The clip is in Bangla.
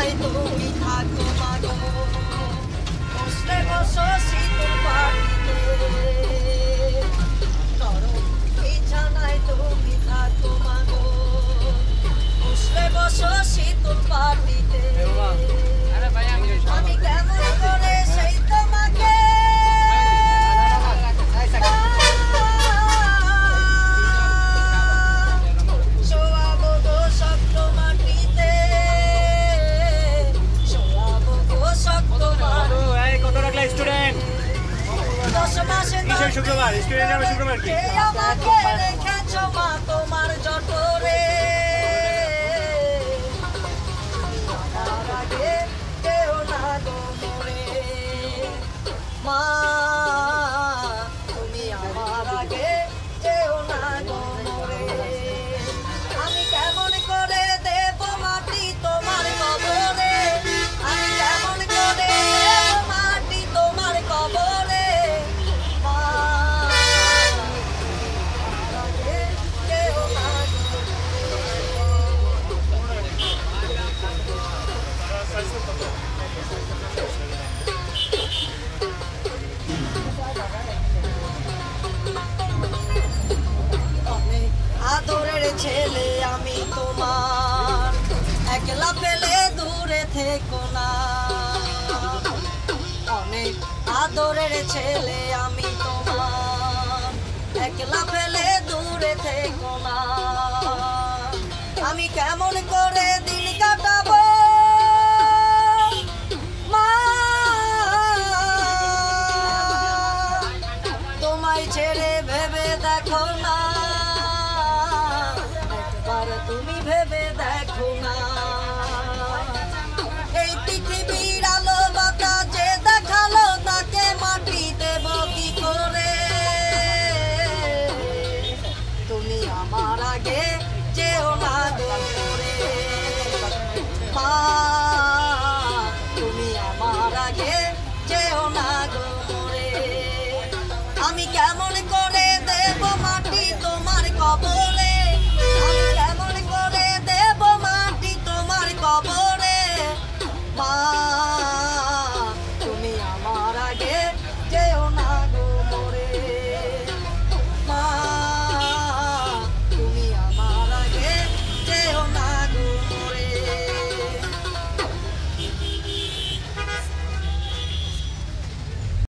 নাই তুমি থাকো মাগো বসলে বসো শীতল পাটিতে গরম বিছানায় তুমি থাকো মাগো বসলে বসো শীতল পাটিতে আমি কেমন করে সেই তোমাকে শোয়াবো গো শক্ত মাটিতে শোয়াবো গো শক্ত মাটিতে কত রাখলা স্টুডেন্ট 10 মাসে কিসের শুক্রবার স্টুডেন্ট যাবে শুক্রবার কি আমাকে রেখেছো মা তোমার জঠরে আমার আগে কেউ না গো মরে মা তুমি আমার আগে কেউ না গো মরে আমি কেমন করে দেব মাটি তোমার কবরে আমি কেমন করে দেব মাটি তোমার কবরে মা আমার আগে কেউ না গো অনেক আদরের ছেলে আমি তোমার একলা পেলে দূরে থেকো না অনেক আদরের ছেলে আমি তোমার একলা পেলে দূরে থেকো না আমি কেমন করে দিন কাটাবো মা তোমায় ছেড়ে ভেবে দেখো না একবার তুমি ভেবে দেখো না এই পৃথিবী